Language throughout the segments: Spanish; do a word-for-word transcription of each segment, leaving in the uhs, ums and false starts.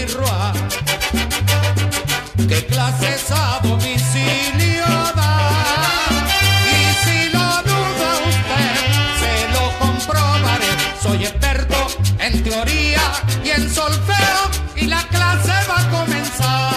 Roa. ¿Qué clases a domicilio da? Y si lo duda usted, se lo comprobaré. Soy experto en teoría y en solfeo, y la clase va a comenzar.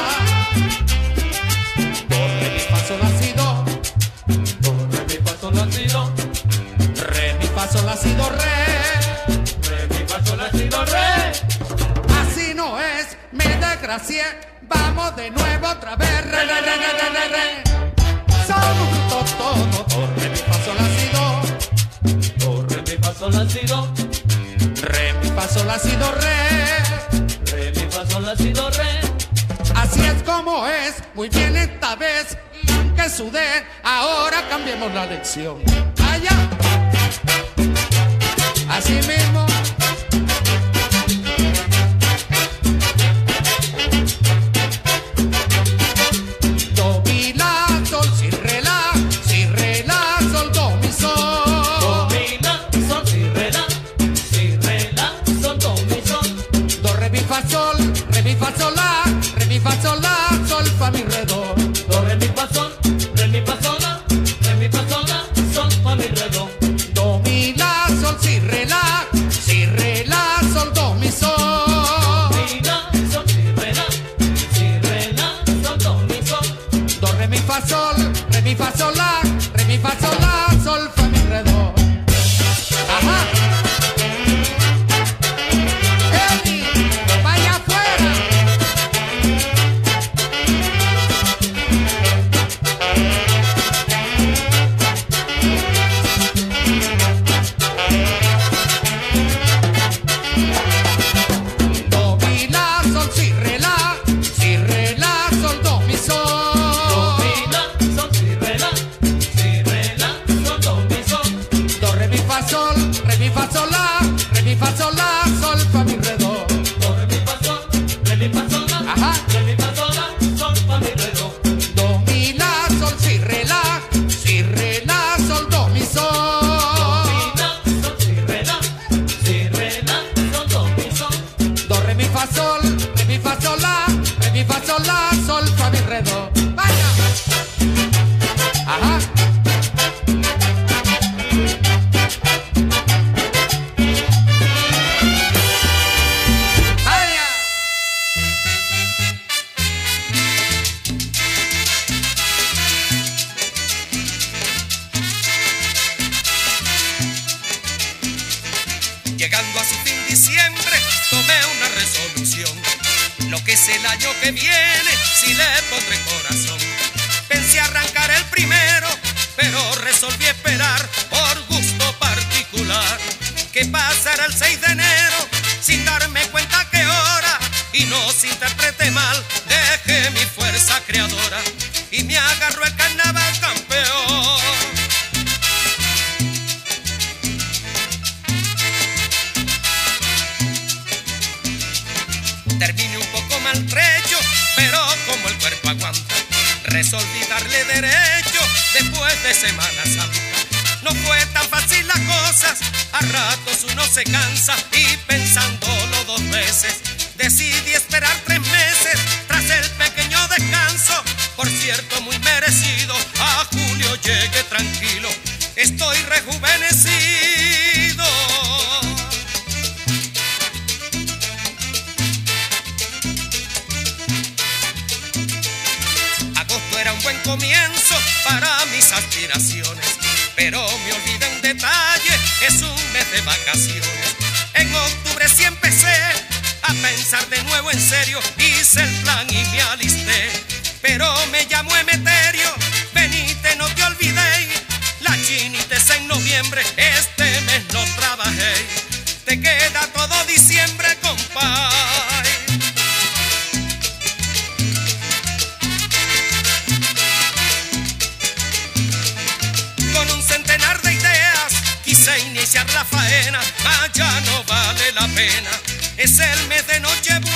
Do, re, mi, fa, sol, la, si, do. Do, re, mi, fa, sol, la, si, do. Re, mi, fa, sol, la, si, do, re. Re, mi, fa, sol, la, si, do, re. Así no es, me desgracié. Vamos de nuevo otra vez. Re, re, re, re, re, re, re. Saludo todo. Do, re, mi, fa, sol, la, si, do. Do, re, mi, fa, sol, la, si, do. Re, mi, fa, sol, la, si, do, re. Re, mi, fa, sol, la, si, do, re. Así es como es, muy bien esta vez. Y aunque sudé, ahora cambiemos la lección. Allá. Así mismo. Do, mi, la, sol, si, re, la. Si, re, la, sol, do, mi, sol. Do, mi, la, sol, si, re, la. Si, re, la, sol, do, mi, sol. Do, re, mi, fa, sol. Re, mi, fa, sol, la. Re, mi, fa, sol, la. Sol, fa, mi, re, do. Do, re, mi, fa, sol. Re, mi, fa, sol, la. Re, mi, fa, sol, la. Sol, fa, mi, re, do. Do, mi, la, sol, si, re, la. Si, re, la, sol, do, mi, sol. Mi, la, sol, si, re, la. Si, re, la, sol, do, mi, sol. Do, re, mi, fa, sol. Re, mi, fa, sol, la. Re, mi, fa, sol, la. Sol, fa, mi, re, do. Ajá. Eli, vaya afuera. Do, mi, la, sol, si, re, la. Si, re, la, sol, do, mi, sol. Do, mi, la, sol, si, re, la. Si, re, la, sol, do, mi, sol. Do, re, mi, fa, sol. Re, mi, fa, sol, la. Re, mi, fa, sol, la. Sol, fa, mi, re, do. Do, re, mi, fa, sol. Re, mi, fa, sol, la. Ajá. Re, mi, fa, sol, la. Sol, fa, mi, re, do. Do, mi, la, sol, si, re, la. Si, re, la, sol, do, mi, sol. Do, mi, la, sol, si, re, la. Si, re, la, sol, do, mi, sol. Do, re, mi, fa, sol. Re, mi, fa, sol, la. Re, mi, fa, sol, la. Sol, fa, mi, re, do. Vaya. Ajá. Vaya. Llegando a su fin diciembre, tomé una resolución. Lo que es el año que viene, si le pondré corazón. Pensé arrancar el primero, pero resolví esperar por gusto particular. Que pasará el seis de enero, sin darme cuenta qué hora. Y no se interprete mal, dejé mi fuerza creadora y me agarró el carnaval campeón. Terminé un poco maltrecho, pero como el cuerpo aguanta, resolví darle derecho después de Semana Santa. No fue tan fácil las cosas, a ratos uno se cansa y pensándolo dos veces, decidí esperar tres meses tras el pequeño descanso. Por cierto, muy merecido, a julio llegué tranquilo, estoy rejuvenecido. Agosto era un buen comienzo para mis aspiraciones, pero me olvidé un detalle, es un mes de vacaciones. En octubre sí empecé a pensar de nuevo en serio, hice el plan y me alisté, pero me llamó Emeterio, venite no te olvidé, la chinita es en noviembre, este mes no trabajé, te queda todo diciembre, compay. Con un centenar de ideas quise iniciar la faena, mas ya no vale la pena, es el mes de Nochebuena.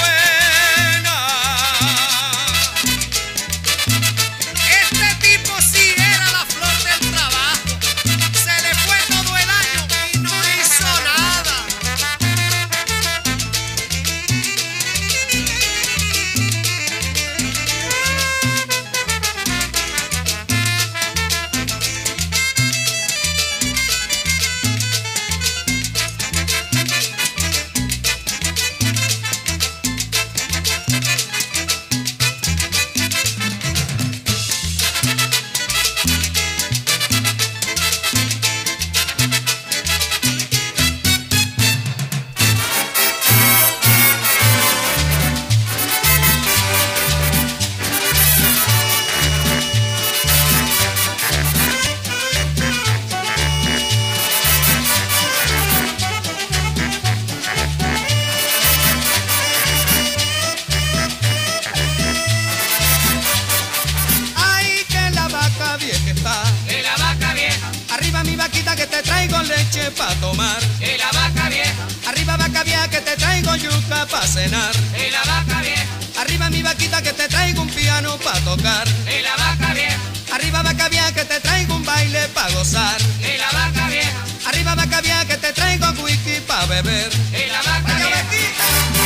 Este tipo sí era la flor del trabajo, se le fue todo el año y no hizo nada. pa' cenar. Y la vaca vieja. Arriba mi vaquita que te traigo un piano pa' tocar. Y la vaca vieja. Arriba vaca vieja que te traigo un baile pa' gozar. Y la vaca vieja. Arriba vaca vieja que te traigo whisky pa' beber. Y la vaca Vaya vieja. vaquita.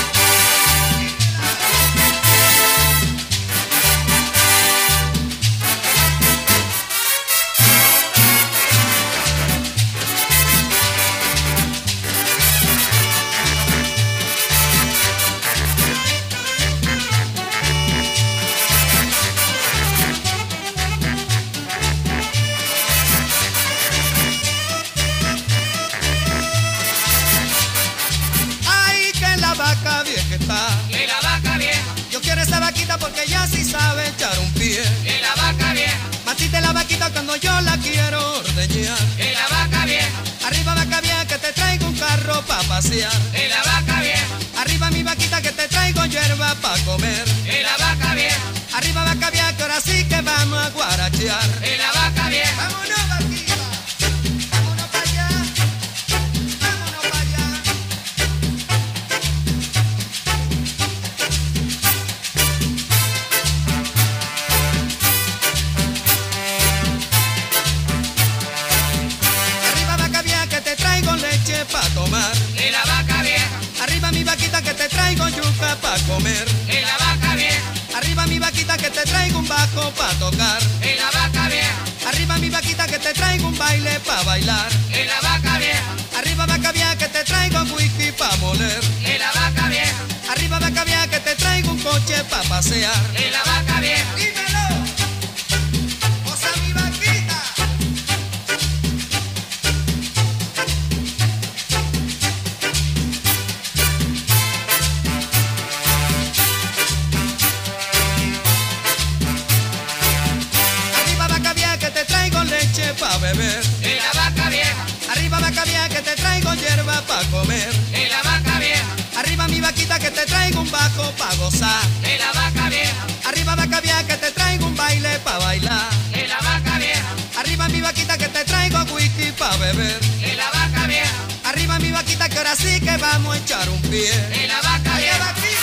Vaca vieja está. Y la vaca vieja. Yo quiero esa vaquita porque ella sí sabe echar un pie. Y la vaca vieja. Matite la vaquita cuando yo la quiero ordeñar. Y la vaca vieja. Arriba vaca vieja que te traigo un carro pa' pasear. Y la vaca vieja. Arriba mi vaquita que te traigo hierba pa' comer. Y la vaca vieja. Arriba vaca vieja que ahora sí que vamos a guarachear. Y la vaca vieja. Vámonos vaquita. Vámonos para allá. Vámonos para allá. Leche pa' tomar. Y la vaca vieja. Arriba mi vaquita que te traigo yuca pa' comer. Y la vaca vieja. Arriba mi vaquita que te traigo un bajo pa' tocar. Y la vaca vieja. Arriba mi vaquita que te traigo un baile pa' bailar. Y la vaca vieja. Arriba vaca vieja que te traigo whisky pa' moler. Y la vaca vieja. Arriba vaca vieja que te traigo un coche pa' pasear. Y la vaca vieja. ¡Dímelo! ¡O sea, mi vaquita! Leche pa' beber. Y la vaca vieja. Arriba vaca vieja que te traigo hierba pa' comer. Y la vaca vieja. Arriba mi vaquita que te traigo un bajo pa' gozar. Y la vaca vieja. Arriba vaca vieja que te traigo un baile pa' bailar. Y la vaca vieja. Arriba mi vaquita que te traigo whisky pa' beber. Y la vaca vieja. Arriba mi vaquita que ahora sí que vamos a echar un pie. Y la vaca ¡Vaya vieja. vaquita!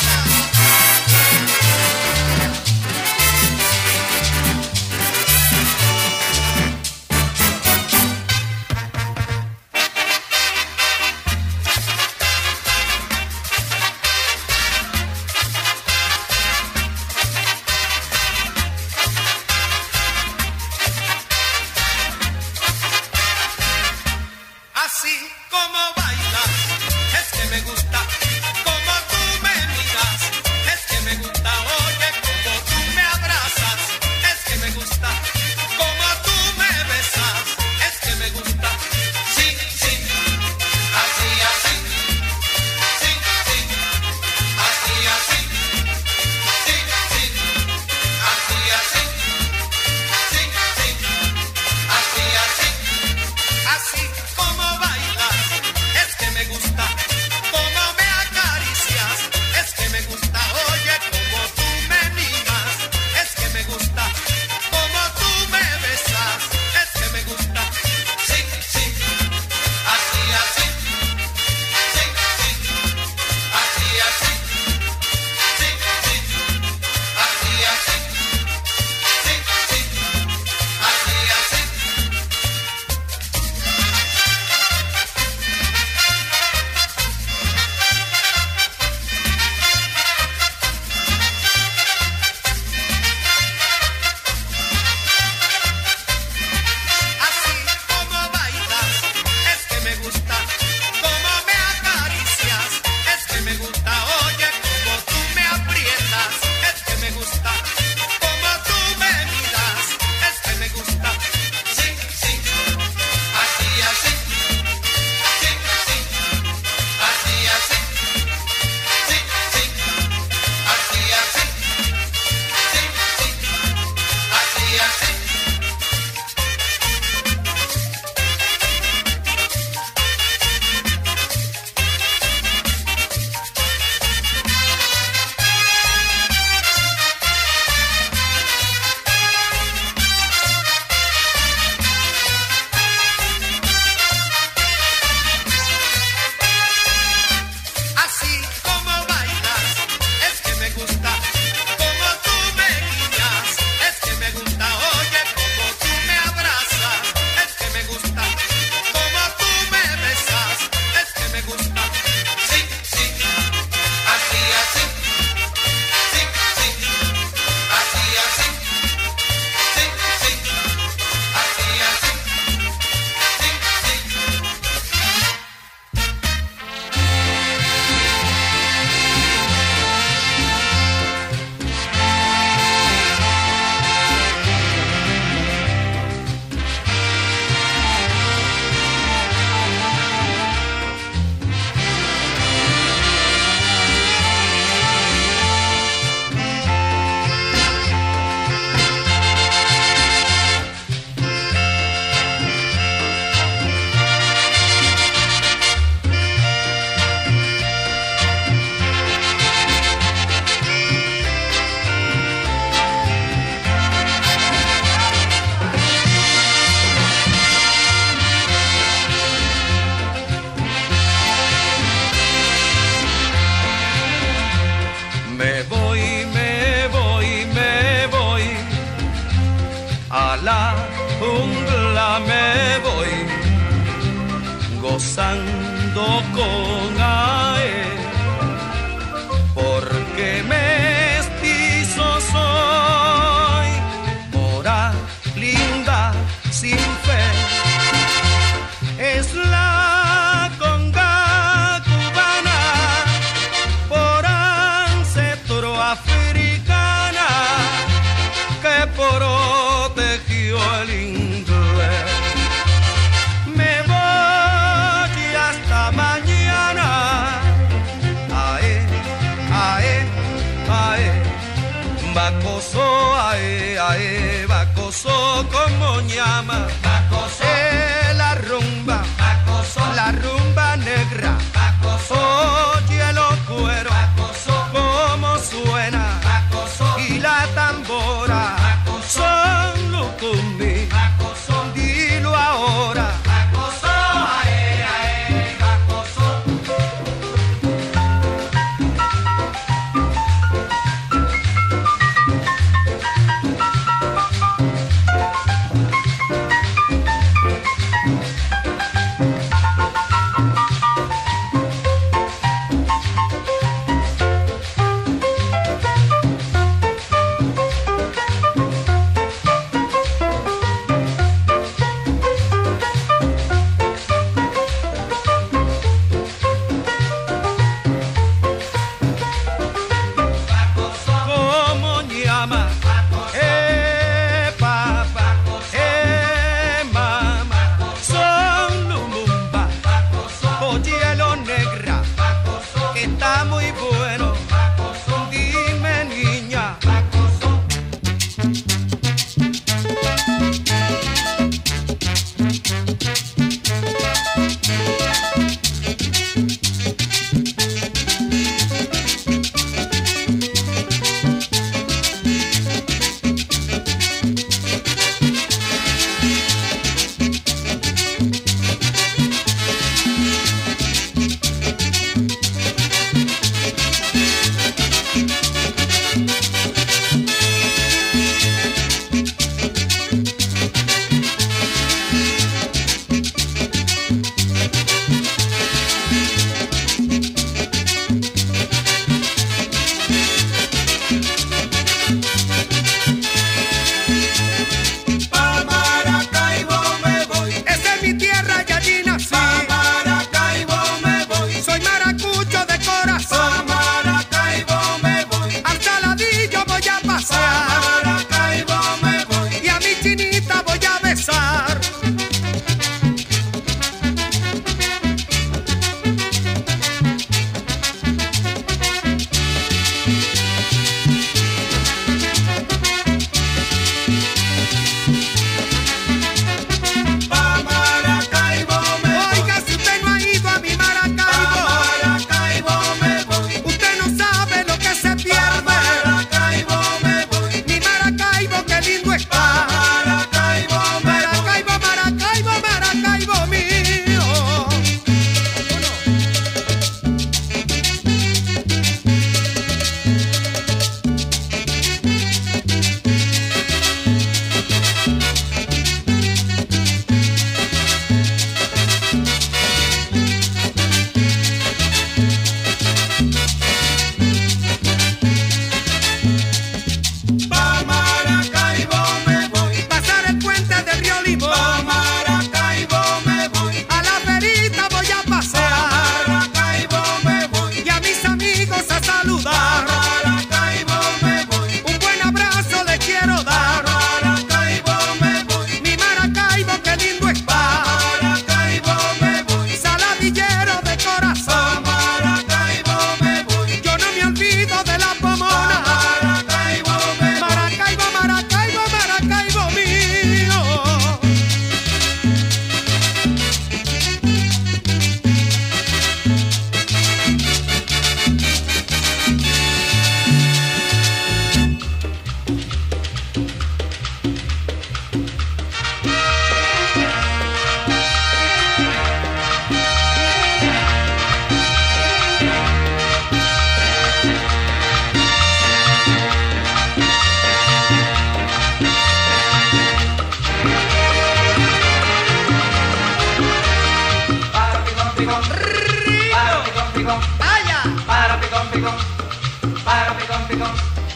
Así como baila, es que me gusta como gozando con ae, porque mestizo soy, mora linda sin fe, es la conga cubana por ancestro africana que protegió el inglés. Me voy hasta mañana, ae, ae, ae, bacoso, ae, ae, bacoso como llama, bacoso, eh, la rumba, bacoso, la rumba negra, bacoso, oye los cueros, bacoso, como suena, bacoso, y la tambora, bacoso, son lucumbi, bacoso, dilo ahora.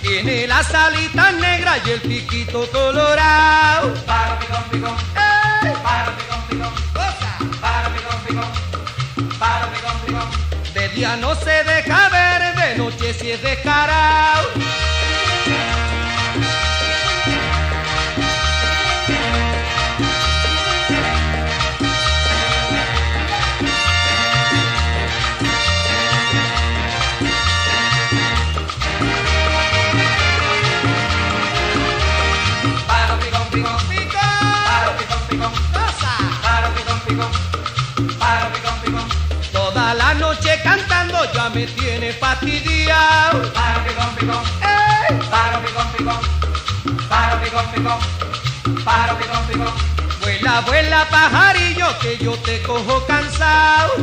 Tiene las alitas negras y el piquito colorado. Para picón, picón. ¡Ey! Para picón, picón. ¡Cosa! Para picón, picón. Para picón, picón. De día no se deja ver, de noche si es descarado. Para picón, picón. ¡Pico! Para picón, picón. ¡Cosa! Para picón, picón. Para picón, picón. Toda la noche cantando ya me tiene fastidiado. Para picón, picón. ¡Ey! Para picón, picón. Para picón, picón. Para picón, picón. Vuela, vuela pajarillo que yo te cojo cansado.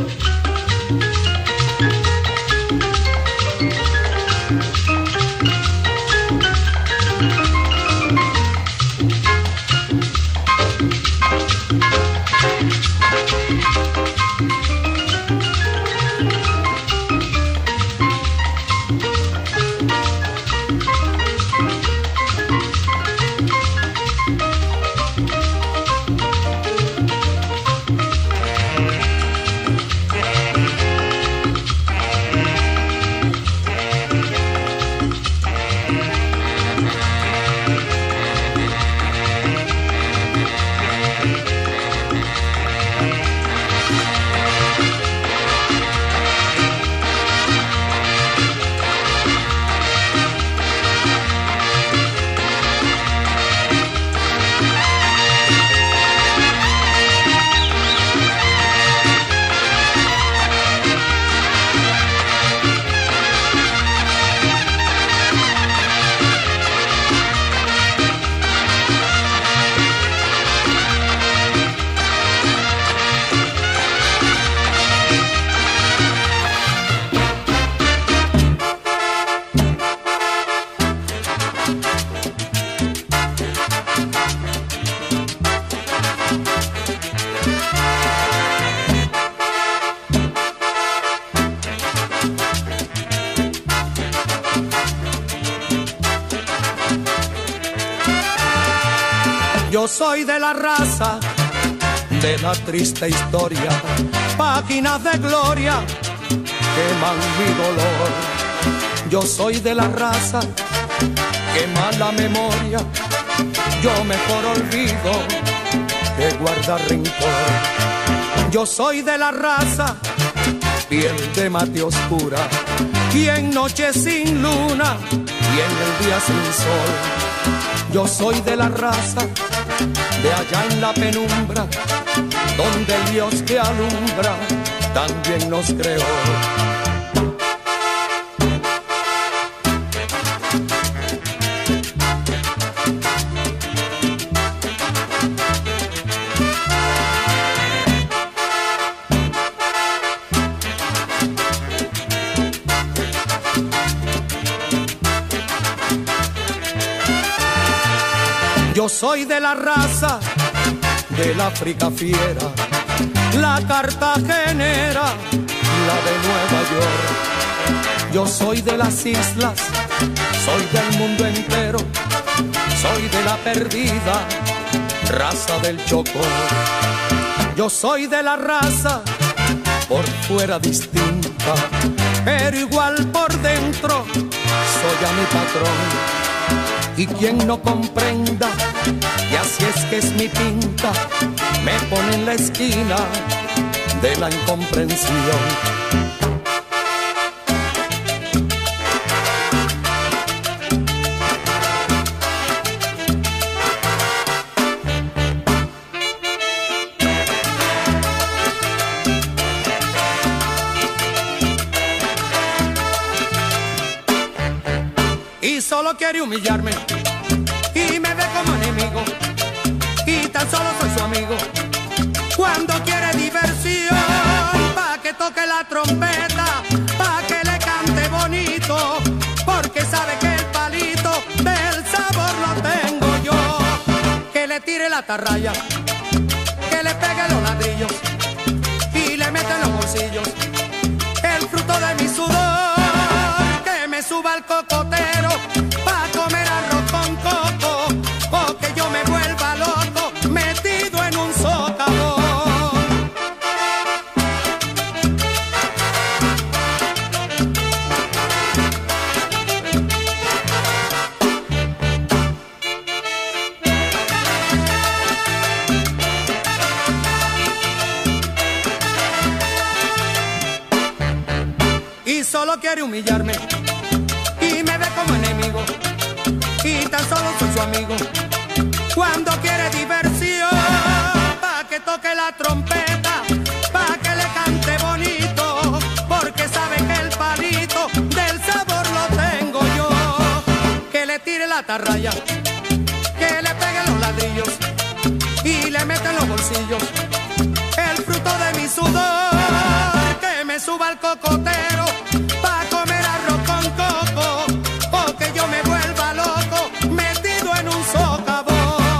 Yo soy de la raza de la triste historia, páginas de gloria queman mi dolor. Yo soy de la raza que mala memoria, yo mejor olvido que guardar rencor. Yo soy de la raza, piel de mate oscura, y en noche sin luna y en el día sin sol. Yo soy de la raza de allá en la penumbra, donde el Dios que alumbra también nos creó. Yo soy de la raza del África fiera, la cartagenera, la de Nueva York. Yo soy de las islas, soy del mundo entero, soy de la perdida raza del Chocó. Yo soy de la raza por fuera distinta, pero igual por dentro soy a mi patrón. Y quien no comprenda, y así es que es mi pinta, me pone en la esquina de la incomprensión. Y solo quiere humillarme y me ve como enemigo, y tan solo soy su amigo cuando quiere diversión, pa' que toque la trompeta, pa' que le cante bonito, porque sabe que el palito del sabor lo tengo yo. Que le tire la atarraya, que le pegue los ladrillos y le meta en los bolsillos el fruto de mi sudor, que me suba al cocotero pa' solo quiere humillarme y me ve como enemigo y tan solo soy su amigo. Cuando quiere diversión, pa' que toque la trompeta, pa' que le cante bonito, porque sabe que el palito del sabor lo tengo yo. Que le tire la atarraya, que le pegue los ladrillos y le mete en los bolsillos el fruto de mi sudor. Que me suba al cocotero pa' comer arroz con coco, o que yo me vuelva loco metido en un socavón.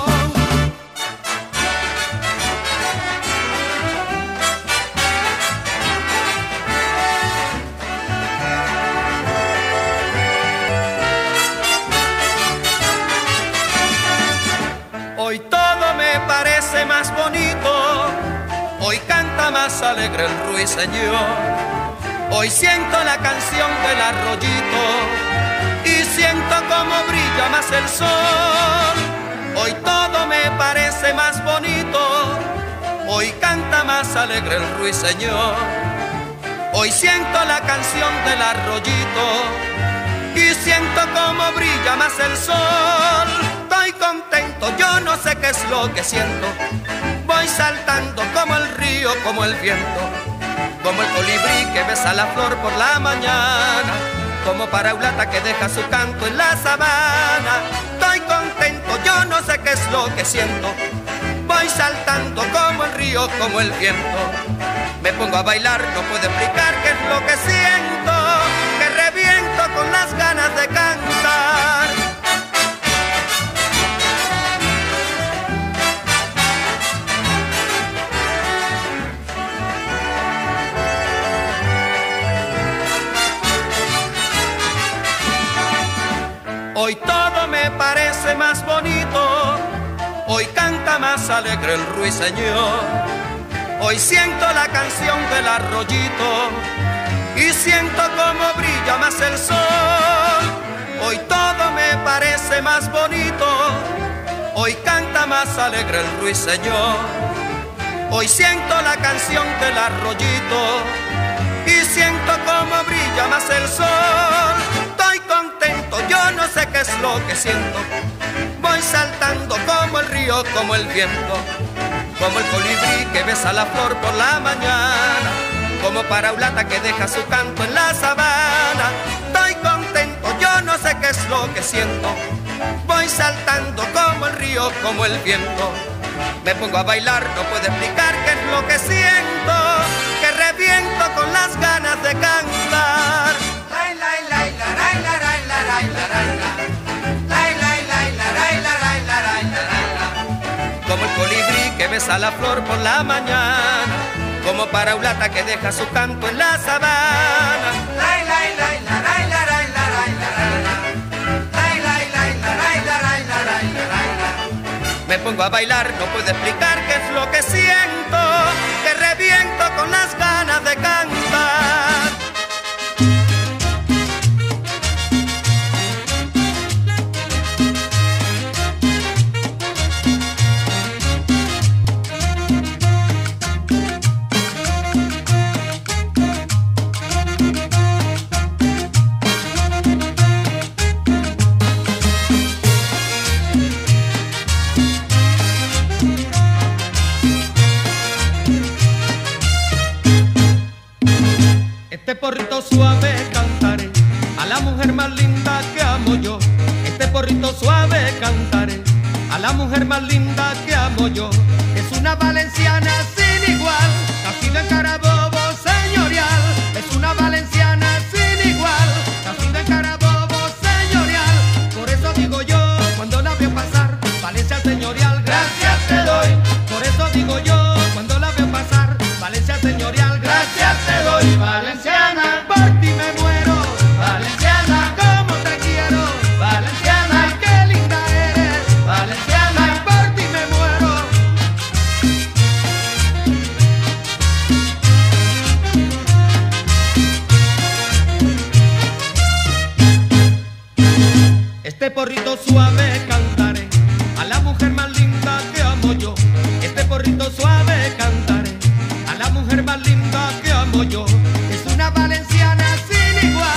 Hoy todo me parece más bonito, hoy canta más alegre el ruiseñor. Hoy siento la canción del arroyito y siento como brilla más el sol. Hoy todo me parece más bonito, hoy canta más alegre el ruiseñor. Hoy siento la canción del arroyito y siento como brilla más el sol. Estoy contento, yo no sé qué es lo que siento. Voy saltando como el río, como el viento, como el colibrí que besa la flor por la mañana, como paraulata que deja su canto en la sabana. Estoy contento, yo no sé qué es lo que siento. Voy saltando como el río, como el viento. Me pongo a bailar, no puedo explicar qué es lo que siento, que reviento con las ganas de cantar. Hoy todo me parece más bonito, hoy canta más alegre el ruiseñor. Hoy siento la canción del arroyito y siento como brilla más el sol. Hoy todo me parece más bonito, hoy canta más alegre el ruiseñor. Hoy siento la canción del arroyito y siento como brilla más el sol. Estoy contento, yo no sé qué es lo que siento. Voy saltando como el río, como el viento, como el colibrí que besa la flor por la mañana, como paraulata que deja su canto en la sabana. Estoy contento, yo no sé qué es lo que siento. Voy saltando como el río, como el viento. Me pongo a bailar, no puedo explicar qué es lo que siento, que reviento con las ganas de cantar. Como el colibrí que besa la flor por la mañana, como paraulata que deja su canto en la sabana. Me pongo a bailar, no puedo explicar qué es lo que siento, que reviento con las ganas de cantar. Este porrito suave cantaré a la mujer más linda que amo yo. Este porrito suave cantaré a la mujer más linda que amo yo. Es una valenciana sin igual, nacida en Carabobo señorial. Es una valenciana sin igual, nacida en Carabobo señorial. Por eso digo yo, cuando la veo pasar, Valencia señorial, gracias te doy. Por eso digo yo, cuando la veo pasar, Valencia señorial, gracias te doy. Valenciana, por ti me muero. Valenciana, como te quiero. Valenciana, ay, qué linda eres. Valenciana, ay, por ti me muero. Este porrito suave cantaré a la mujer más linda que amo yo. Este porrito suave cantaré a la mujer más linda que amo yo. Es una valenciana sin igual.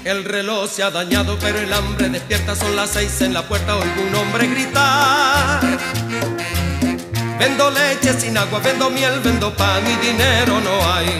El reloj se ha dañado, pero el hambre despierta. Son las seis en la puerta, oigo un hombre gritar. Vendo leche sin agua, vendo miel, vendo pan y dinero no hay.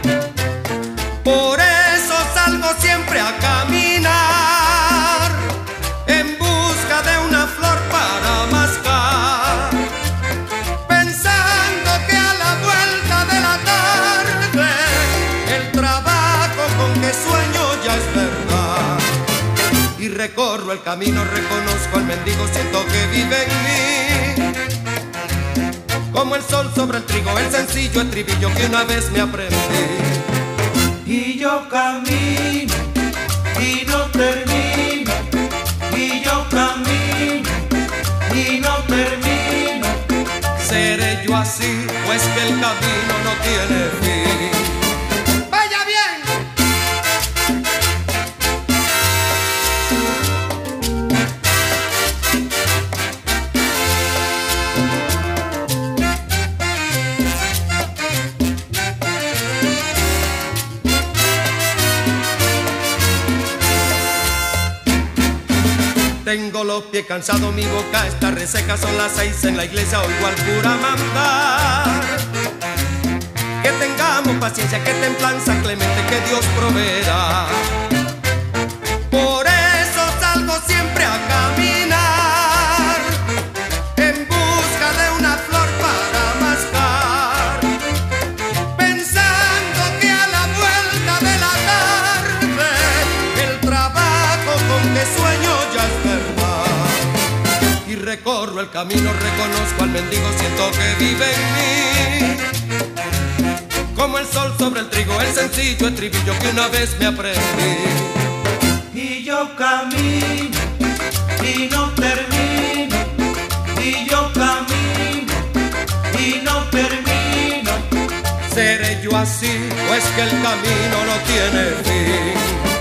Por eso salgo siempre a caminar en busca de una flor para mascar, pensando que a la vuelta de la tarde el trabajo con que sueño ya es verdad. Y recorro el camino, reconozco al mendigo, siento que vive en mí. Como el sol sobre el trigo, el sencillo estribillo que una vez me aprendí. Y yo camino y no termino, y yo camino y no termino. ¿Seré yo así o es que el camino no tiene fin? ¡Vaya bien! Tengo los pies cansados, mi boca está reseca. Son las seis en la iglesia, oigo al cura mandar que tengamos paciencia, que templanza clemente, que Dios proveerá. Por eso salgo siempre a caminar en busca de una flor para mascar, pensando que a la vuelta de la tarde el trabajo con que sueño ya es verdad. Y recorro el camino, reconozco al mendigo, siento que vive en mí. Como el sol sobre el trigo, el sencillo estribillo que una vez me aprendí. Y yo camino y no termino, y yo camino y no termino. ¿Seré yo así o es que el camino no tiene fin?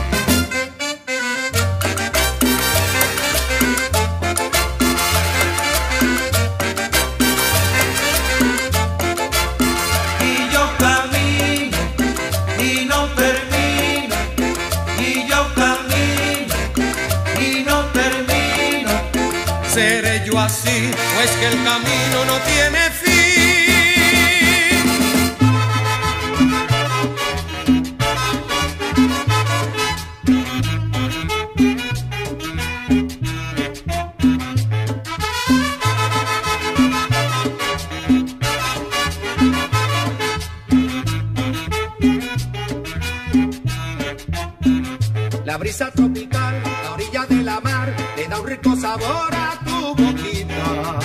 ¿Seré yo así o es que el camino no tiene fin? La brisa tropical, la orilla de la mar, le da un rico sabor a tu boquita.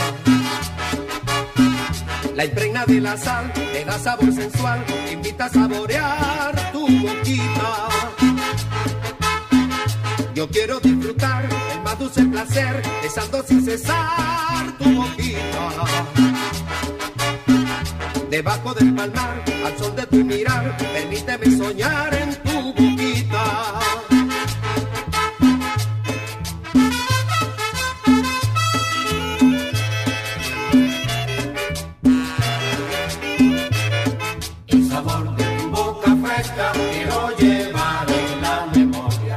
La impregna de la sal, le da sabor sensual, te invita a saborear tu boquita. Yo quiero disfrutar el más dulce placer, besando sin cesar tu boquita. Debajo del palmar, al sol de tu mirar, permíteme soñar en tu boquita. Quiero llevar en la memoria.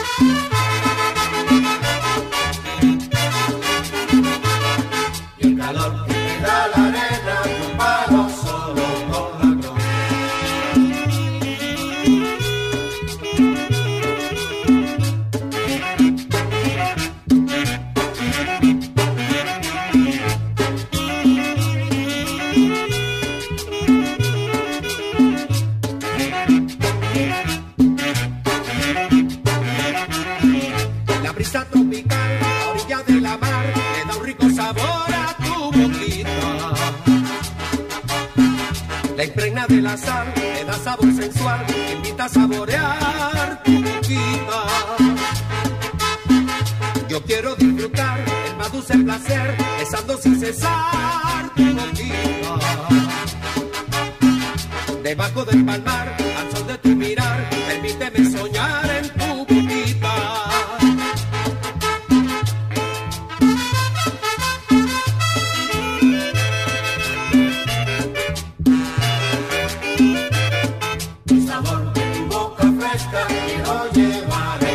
Y el calor que me da la arena, no paro solo con la La brisa tropical, la orilla de la mar, le da un rico sabor a tu boquita. La impregna de la sal, le da sabor sensual, te invita a saborear tu boquita. Yo quiero disfrutar el más dulce placer, besando sin cesar tu boquita. Debajo del palmar, al sol de tu mirar, permíteme soñar en tu boquita. El sabor de tu boca fresca quiero llevar.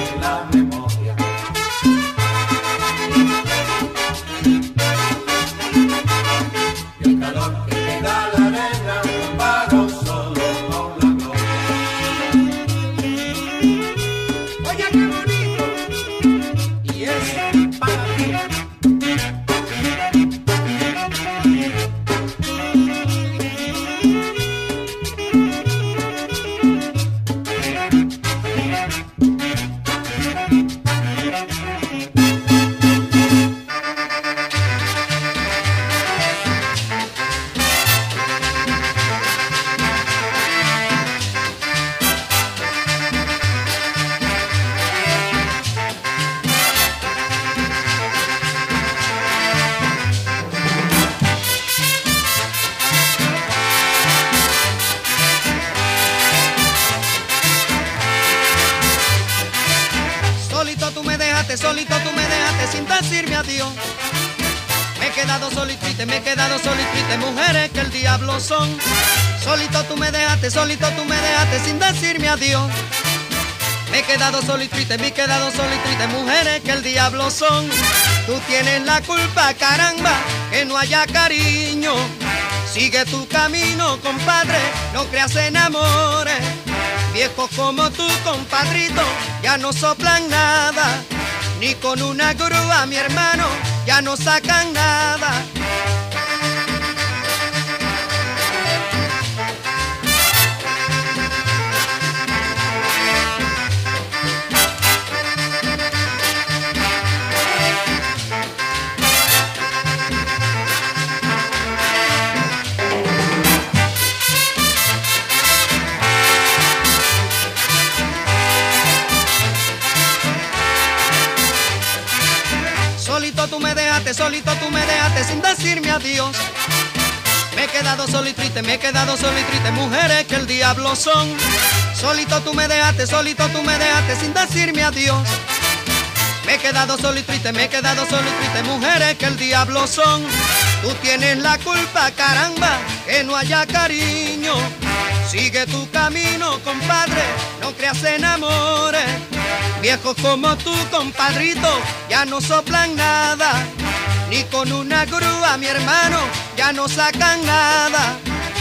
dejaste, solito tú me dejaste sin decirme adiós. Me he quedado solo y triste, me he quedado solo y triste, mujeres que el diablo son. Solito tú me dejaste, solito tú me dejaste sin decirme adiós. Me he quedado solo y triste, me he quedado solo y triste, mujeres que el diablo son. Tú tienes la culpa, caramba, que no haya cariño. Sigue tu camino, compadre, no creas en amores. Viejos como tú, compadrito, ya no soplan nada. Ni con una grúa, mi hermano, ya no sacan nada. Solito tú me dejaste, solito tú me dejaste sin decirme adiós. Me he quedado solo y triste, me he quedado solo y triste, mujeres que el diablo son. Solito tú me dejaste, solito tú me dejaste sin decirme adiós. Me he quedado solo y triste, me he quedado solo y triste, mujeres que el diablo son. Tú tienes la culpa, caramba, que no haya cariño. Sigue tu camino, compadre, no creas en amores. Viejos como tú, compadrito, ya no soplan nada. Ni con una grúa, mi hermano, ya no sacan nada.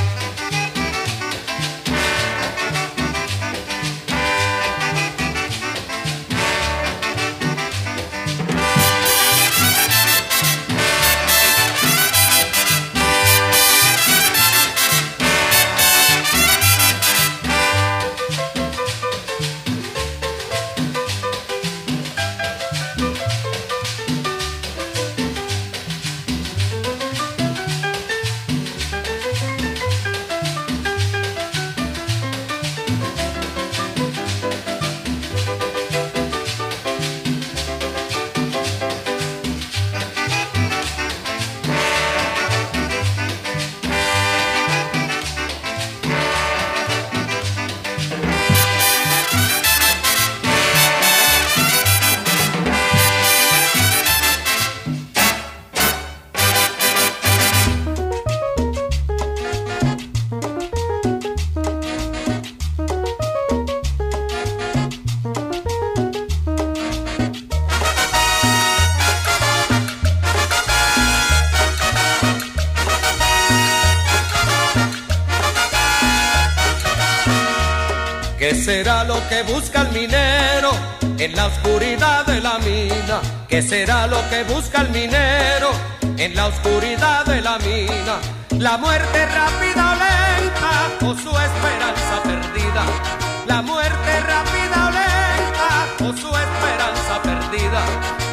¿Qué será lo que busca el minero en la oscuridad de la mina? ¿Qué será lo que busca el minero en la oscuridad de la mina? La muerte rápida o lenta o su esperanza perdida. La muerte rápida o lenta o su esperanza perdida.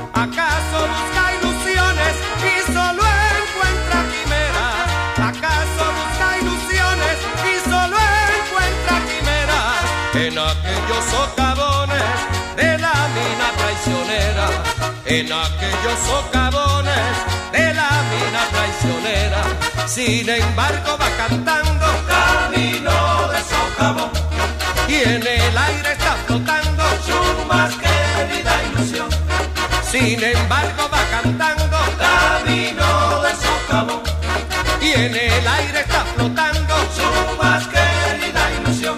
¿Acaso busca ilusiones y solo encuentra quimeras? ¿Acaso busca ilusiones y solo encuentra quimeras? En aquellos socavones de la mina traicionera. En aquellos socavones de la mina traicionera. Sin embargo va cantando camino de socavón. Y en el aire está flotando su más querida ilusión. Sin embargo va cantando camino de socavón. Y en el aire está flotando su más querida ilusión.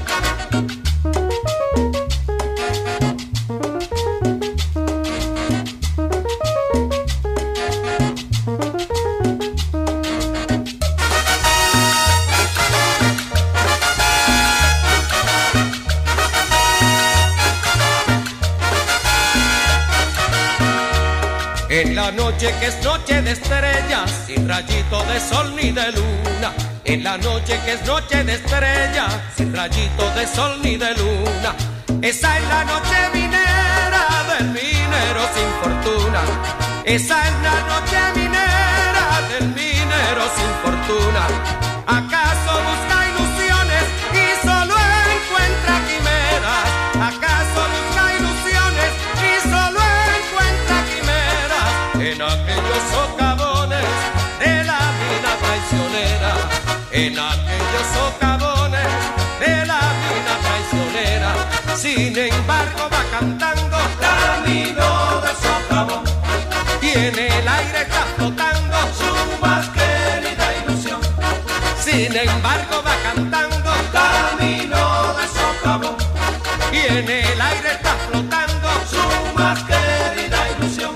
En la noche que es noche de estrellas, sin rayito de sol ni de luna. En la noche que es noche de estrellas, sin rayito de sol ni de luna. Esa es la noche minera del minero sin fortuna. Esa es la noche minera del minero sin fortuna. ¿Acaso busca ilusiones y solo encuentra quimeras? ¿Acaso busca ilusiones y solo encuentra quimeras? En aquellos socavones de la mina traicionera. En aquellos socavones de la mina traicionera. Sin embargo va cantando camino del socavón. Y en el aire está flotando Su más querida ilusión, sin embargo va cantando. camino del socavón. Y en el aire está flotando Su más querida ilusión.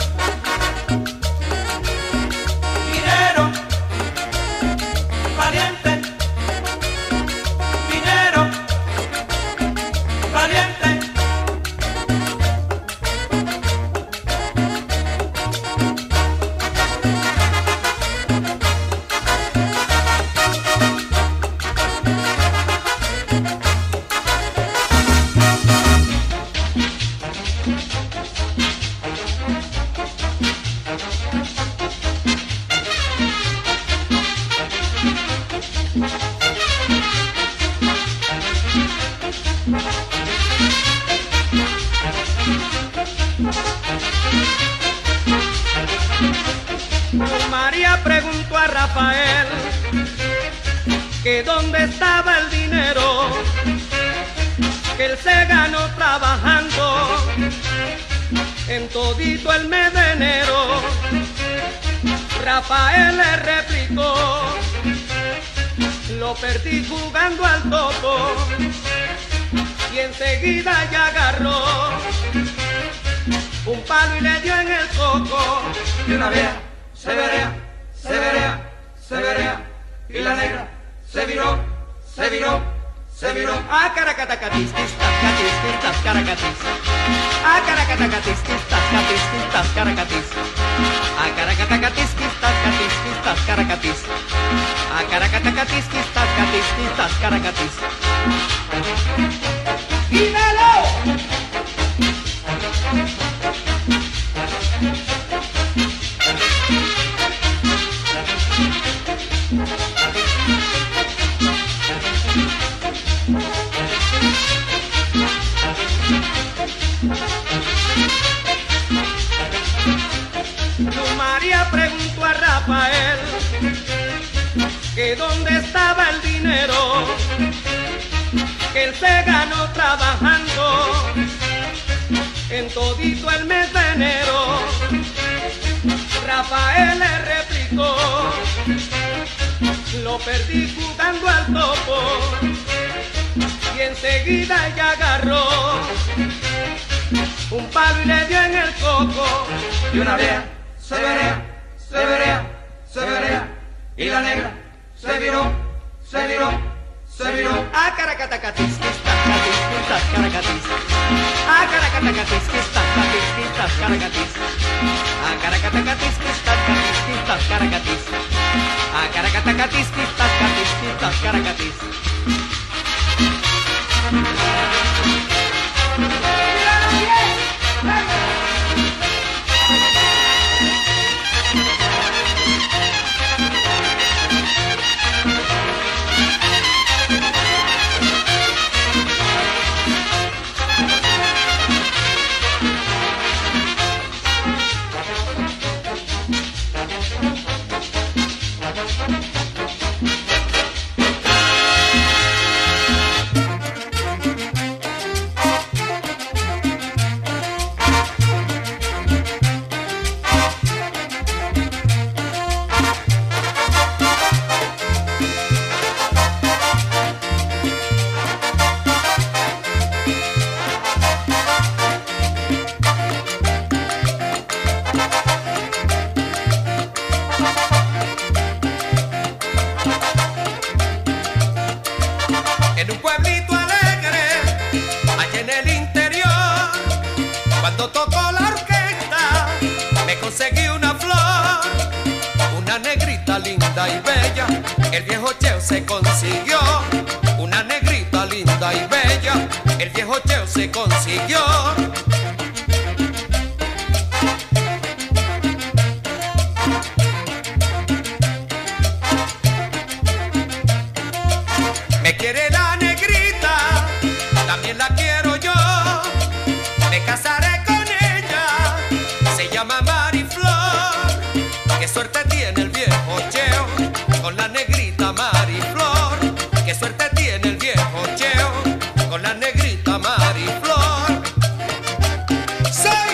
Minero, valiente, minero, valiente. María preguntó a Rafael que dónde estaba el dinero que él se ganó trabajando en todito el mes de enero. Rafael le replicó: lo perdí jugando al topo, y enseguida ya agarró un palo y le dio en el coco. Y una vieja se verea, se verea, se verea, y la negra se viró, se viró, se viró. A caracatacatis, quistas, catis, quistas, caracatis. A caracatacatis, quistas, catis, quistas, caracatis. A caracatacatis, quistas, catis, quistas, caracatis. A caracatacatis, quistas, catis, quistas, caracatis. ¡Dímelo! María preguntó a Rafael que dónde estaba el dinero que él se ganó trabajando en todito el mes de enero. Rafael le replicó: lo perdí jugando al topo, y enseguida ella agarró un palo y le dio en el coco. Y una vieja se verea, se verea, se verea, y la negra se viró, se viró, se viró. A caracatacatis, quistas, catis, quistas, caracatis. A caracatacatis, quistas, catis, quistas, caracatis. A caracatacatis, quistas, catis, quistas, caracatis. A caracatacatis, quistas, catis, quistas, caracatis. En un pueblito alegre, allá en el interior, cuando tocó la orquesta, me conseguí una flor, una negrita linda y bella. El viejo Cheo se consiguió, una negrita linda y bella. El viejo Cheo se consiguió. Me quiere la negrita, también la quiero yo. Me casaré con ella, se llama Mariflor. Qué suerte tiene el viejo Cheo con la negrita Mariflor. Qué suerte tiene el viejo Cheo con la negrita Mariflor. ¡Sí!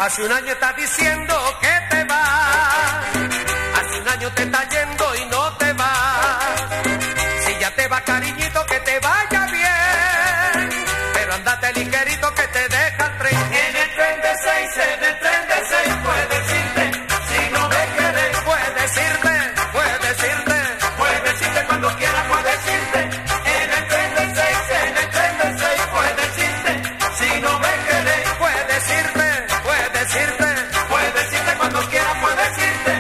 Hace un año estás diciendo que te vas, hace un año te estás yendo y no te vas. Si ya te vas, cariñito, que te vaya bien, pero andate ligerito que te deja el tren. En el tren de seis, en el tren de seis, puedes decirte, si no me quieres, Puedes decirte, puedes decirte, puedes decirte cuando quieras, puedes decirte. En el tren de seis, en el tren de seis, puedes decirte, si no me quieres, puedes decirte, puedes decirte. puedes decirte cuando quieras, puedes decirte.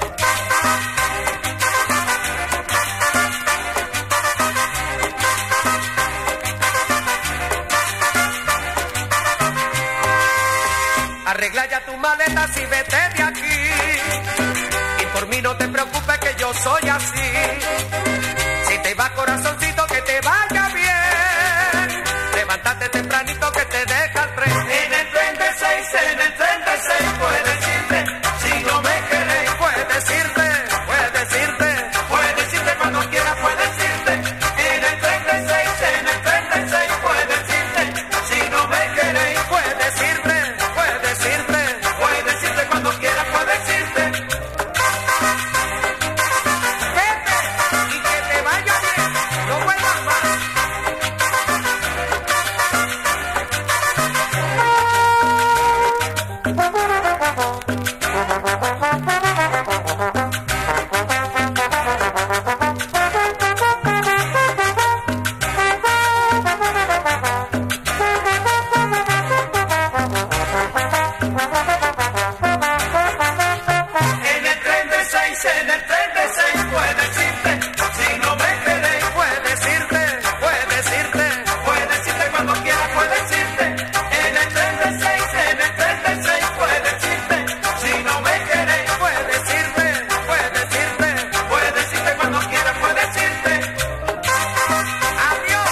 Arregla ya tus maletas y vete de aquí. Y por mí no te preocupes que yo soy así. Si te va corazoncito, que te vaya bien. Levántate tempranito que te deja el tren. En el tren de seis, en el tren de seis, puedes decirte, si no me quieres, Puedes decirte, puedes decirte. puedes decirte cuando quieras, puedes decirte. En el tren de seis, en el tren de seis, puedes decirte, si no me quieres, Puedes decirte, puedes decirte. puedes decirte cuando quieras, puedes decirte. Vete y que te vaya bien. No vuelvas más. En el tren de seis, en el tren de seis, puedes decirte, si no me quieres, Puedes decirte, puedes decirte. puedes decirte cuando quieras, puedes decirte. En el tren de seis, en el tren de seis, puedes decirte, si no me quieres, Puedes decirte, puedes decirte. puedes decirte cuando quieras, puedes decirte. Adiós.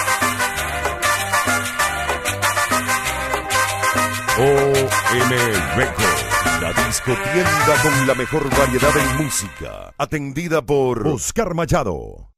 O M Records, la discotienda con la mejor variedad en música, atendida por Oscar Machado.